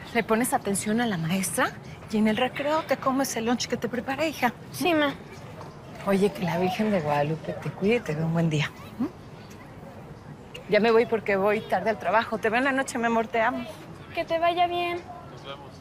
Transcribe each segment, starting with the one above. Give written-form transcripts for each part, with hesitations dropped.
Le pones atención a la maestra y en el recreo te comes el lunch que te preparé, hija. Sí, ma. Oye, que la Virgen de Guadalupe te cuide y te dé un buen día. ¿Mm? Ya me voy porque voy tarde al trabajo. Te veo en la noche, mi amor, te amo. Que te vaya bien. Nos vemos.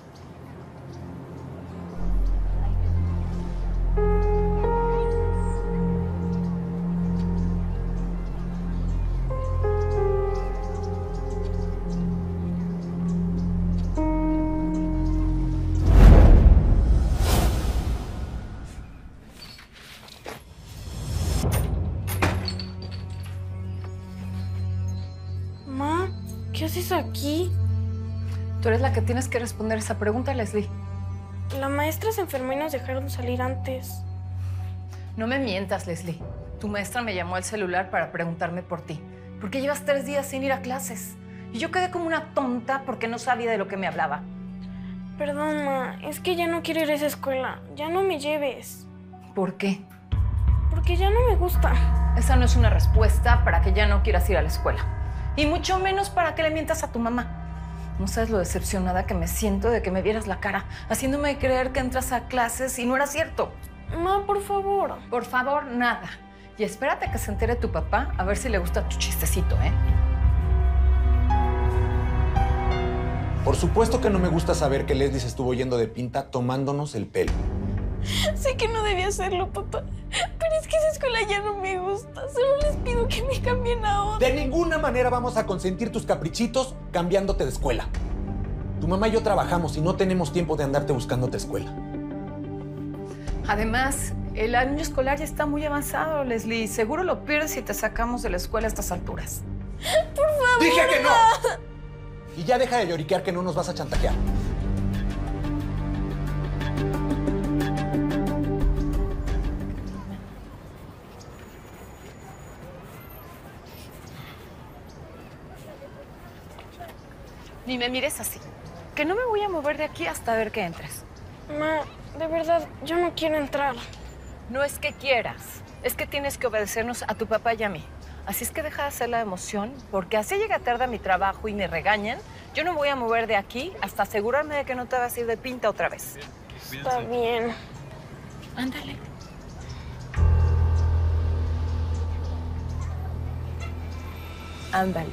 Ma, ¿qué haces aquí? Tú eres la que tienes que responder esa pregunta, Leslie. La maestra se enfermó y nos dejaron salir antes. No me mientas, Leslie. Tu maestra me llamó al celular para preguntarme por ti. ¿Por qué llevas 3 días sin ir a clases? Y yo quedé como una tonta porque no sabía de lo que me hablaba. Perdón, ma, es que ya no quiero ir a esa escuela. Ya no me lleves. ¿Por qué? Porque ya no me gusta. Esa no es una respuesta para que ya no quieras ir a la escuela. Y mucho menos para que le mientas a tu mamá. No sabes lo decepcionada que me siento de que me vieras la cara, haciéndome creer que entras a clases y no era cierto. Ma, por favor. Por favor, nada. Y espérate a que se entere tu papá a ver si le gusta tu chistecito, ¿eh? Por supuesto que no me gusta saber que Leslie se estuvo yendo de pinta tomándonos el pelo. Sé que no debía hacerlo, papá. Pero es que esa escuela ya no me gusta. Solo les pido que me cambien a otra. De ninguna manera vamos a consentir tus caprichitos cambiándote de escuela. Tu mamá y yo trabajamos y no tenemos tiempo de andarte buscándote escuela. Además, el año escolar ya está muy avanzado, Leslie. Seguro lo pierdes si te sacamos de la escuela a estas alturas. Por favor. ¡Dije que no! Y ya deja de lloriquear que no nos vas a chantajear. Ni me mires así. Que no me voy a mover de aquí hasta ver que entres. Ma, de verdad, yo no quiero entrar. No es que quieras, es que tienes que obedecernos a tu papá y a mí. Así es que deja de hacer la emoción, porque así llega tarde a mi trabajo y me regañan. Yo no me voy a mover de aquí hasta asegurarme de que no te vas a ir de pinta otra vez. Está bien. Ándale. Ándale.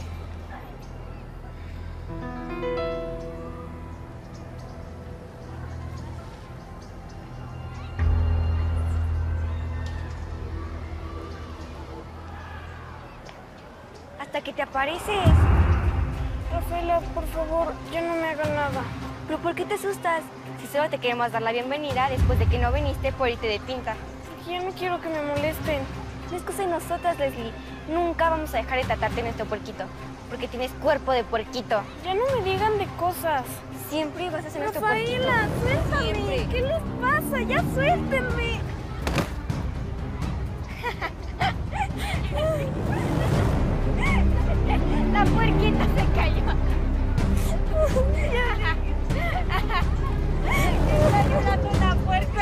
Hasta que te apareces. Rafaela, por favor, ya no me haga nada. ¿Pero por qué te asustas? Si solo te queremos dar la bienvenida después de que no viniste por irte de pinta. Porque ya no quiero que me molesten. No es cosa de nosotras, Leslie. Nunca vamos a dejar de tratarte en nuestro puerquito. Porque tienes cuerpo de puerquito. Ya no me digan de cosas. Siempre vas a ser nuestro puerquito. Rafaela, suéltame. Siempre. ¿Qué les pasa? Ya suéltenme. La puerquita se cayó. Ayúdame una puerca.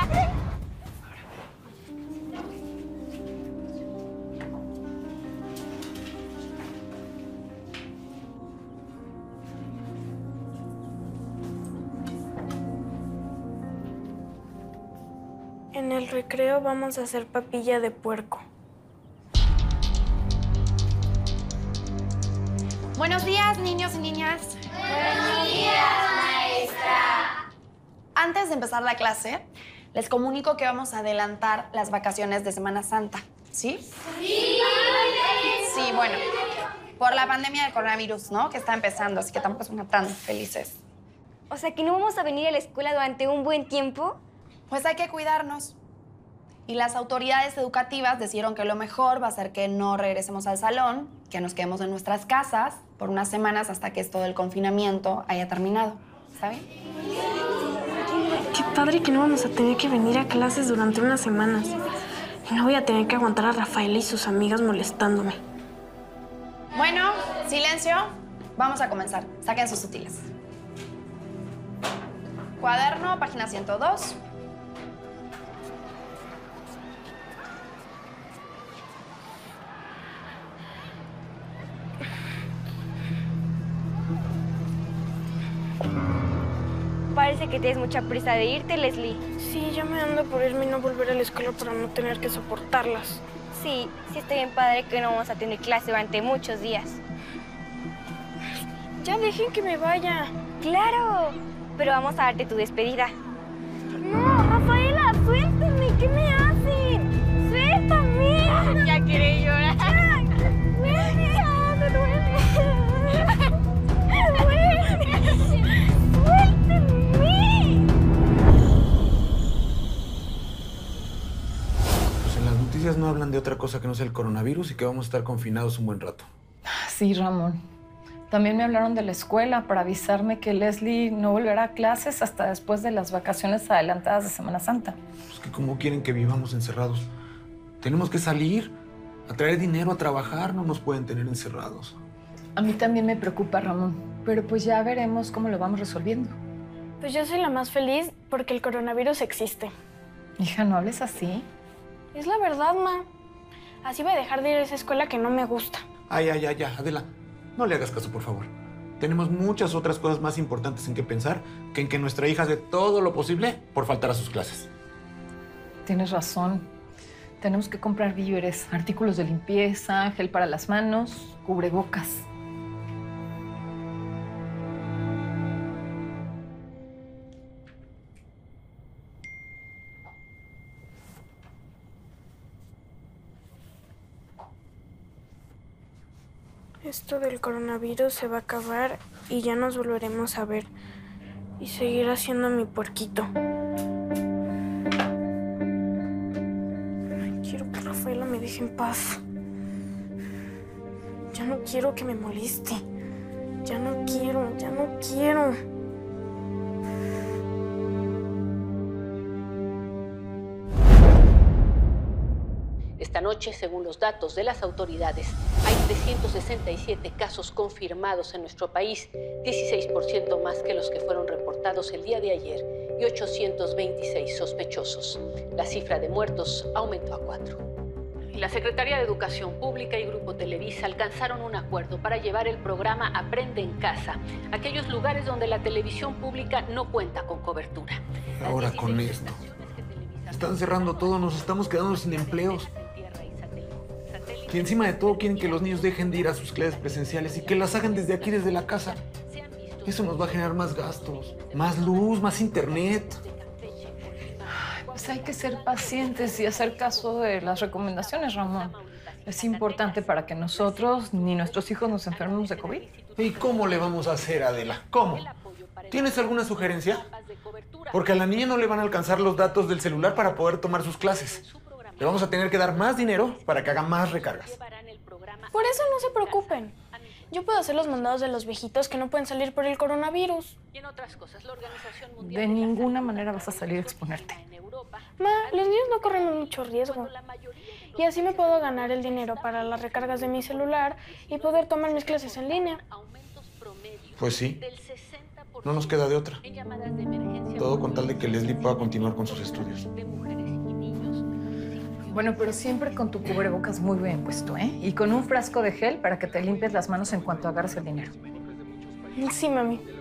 En el recreo vamos a hacer papilla de puerco. Buenos días, niños y niñas. Buenos días, maestra. Antes de empezar la clase, les comunico que vamos a adelantar las vacaciones de Semana Santa. ¿Sí? Sí. Sí, bueno, por la pandemia del coronavirus, ¿no? Que está empezando, así que tampoco son tan felices. O sea, que no vamos a venir a la escuela durante un buen tiempo. Pues hay que cuidarnos. Y las autoridades educativas decidieron que lo mejor va a ser que no regresemos al salón, que nos quedemos en nuestras casas por unas semanas hasta que esto del confinamiento haya terminado. ¿Está bien? Qué padre que no vamos a tener que venir a clases durante unas semanas. Y no voy a tener que aguantar a Rafaela y sus amigas molestándome. Bueno, silencio. Vamos a comenzar. Saquen sus útiles. Cuaderno, página 102. parece que tienes mucha prisa de irte, Leslie. Sí, ya me ando por irme y no volver a la escuela para no tener que soportarlas. Sí, está bien padre que no vamos a tener clase durante muchos días. Ya dejen que me vaya. ¡Claro! Pero vamos a darte tu despedida. ¡No, Rafaela! ¡Suéltame! ¿Qué me hacen? ¡Suéltame! Ya quiere llorar. ¡Suéltame! ¡Me duele! ¡Suéltame! Pues en las noticias no hablan de otra cosa que no sea el coronavirus y que vamos a estar confinados un buen rato. Sí, Ramón. También me hablaron de la escuela para avisarme que Leslie no volverá a clases hasta después de las vacaciones adelantadas de Semana Santa. Pues que cómo quieren que vivamos encerrados. Tenemos que salir, a traer dinero, a trabajar. No nos pueden tener encerrados. A mí también me preocupa, Ramón. Pero pues ya veremos cómo lo vamos resolviendo. Pues yo soy la más feliz porque el coronavirus existe. Hija, no hables así. Es la verdad, ma. Así voy a dejar de ir a esa escuela que no me gusta. Ay, Adela. No le hagas caso, por favor. Tenemos muchas otras cosas más importantes en que pensar que en que nuestra hija hace todo lo posible por faltar a sus clases. Tienes razón. Tenemos que comprar víveres, artículos de limpieza, gel para las manos, cubrebocas. Esto del coronavirus se va a acabar y ya nos volveremos a ver. Y seguir haciendo mi puerquito. Ay, quiero que Rafaela me deje en paz. Ya no quiero que me moleste. Ya no quiero. Esta noche, según los datos de las autoridades, hay 367 casos confirmados en nuestro país, 16% más que los que fueron reportados el día de ayer y 826 sospechosos. La cifra de muertos aumentó a 4. La Secretaría de Educación Pública y Grupo Televisa alcanzaron un acuerdo para llevar el programa Aprende en Casa a aquellos lugares donde la televisión pública no cuenta con cobertura. Ahora con esto. Están cerrando todo, nos estamos quedando sin empleos. Y encima de todo quieren que los niños dejen de ir a sus clases presenciales y que las hagan desde aquí, desde la casa. Eso nos va a generar más gastos, más luz, más internet. Pues hay que ser pacientes y hacer caso de las recomendaciones, Ramón. Es importante para que nosotros ni nuestros hijos nos enfermemos de COVID. ¿Y cómo le vamos a hacer, Adela? ¿Cómo? ¿Tienes alguna sugerencia? Porque a la niña no le van a alcanzar los datos del celular para poder tomar sus clases. Le vamos a tener que dar más dinero para que haga más recargas. Por eso no se preocupen. Yo puedo hacer los mandados de los viejitos que no pueden salir por el coronavirus. De ninguna manera vas a salir a exponerte. Ma, los niños no corren mucho riesgo. Y así me puedo ganar el dinero para las recargas de mi celular y poder tomar mis clases en línea. Pues sí. No nos queda de otra. Todo con tal de que Leslie pueda continuar con sus estudios. Bueno, pero siempre con tu cubrebocas muy bien puesto, ¿eh? Y con un frasco de gel para que te limpies las manos en cuanto agarres el dinero. Sí, mami.